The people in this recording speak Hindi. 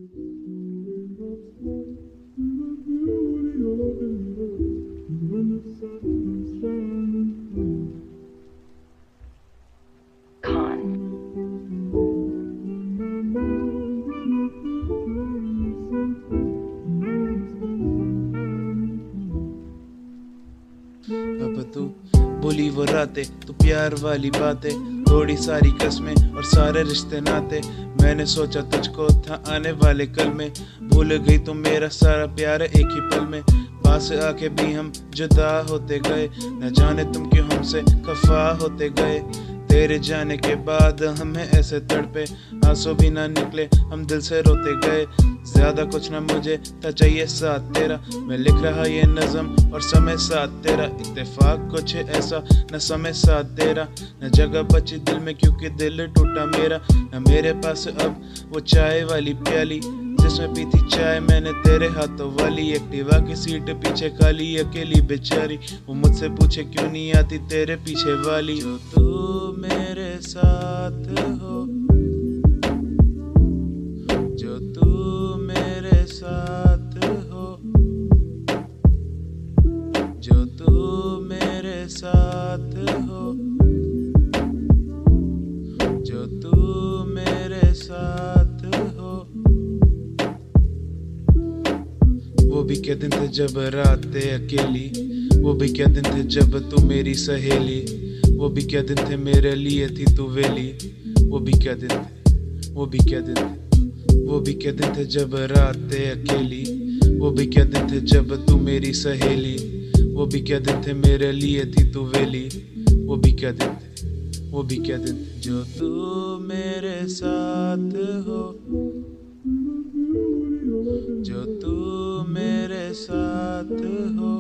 अब तू बोली वो रातें, तू प्यार वाली बातें, थोड़ी सारी कस्में और सारे रिश्ते नाते। मैंने सोचा तुझको था आने वाले कल में, भूल गई तुम मेरा सारा प्यार एक ही पल में। पास आके भी हम जुदा होते गए, न जाने तुम क्यों हमसे खफा होते गए। तेरे जाने के बाद हमें ऐसे तड़पे, आंसू भी ना निकले, हम दिल से रोते गए। ज्यादा कुछ ना मुझे था चाहिए साथ तेरा, मैं लिख रहा ये नज़म और समय साथ तेरा। इत्तेफाक कुछ ऐसा न समय साथ तेरा, न जगह बची दिल में क्योंकि दिल टूटा मेरा। न मेरे पास अब वो चाय वाली प्याली जिसमें पी थी चाय मैंने तेरे हाथों वाली। एक्टिवा की सीट पीछे खाली अकेली बेचारी, वो मुझसे पूछे क्यों नहीं आती तेरे पीछे वाली। जो तू मेरे साथ हो, जो तू मेरे साथ हो, जो तू मेरे साथ हो, जो तू मेरे साथ हो। वो भी क्या दिन थे जब रातें अकेली, वो भी क्या दिन थे जब तू मेरी सहेली, वो भी क्या दिन थे मेरे लिए थी तू वेली। वो भी क्या दिन थे, वो भी क्या दिन थे, वो भी क्या दिन थे जब रातें अकेली, वो भी क्या दिन थे जब तू मेरी सहेली, वो भी क्या दिन थे मेरे लिए थी तू वेली। वो भी क्या दिन थे, वो भी क्या दिन थे। जो तू मेरे साथ हो, जो तू मेरे साथ हो,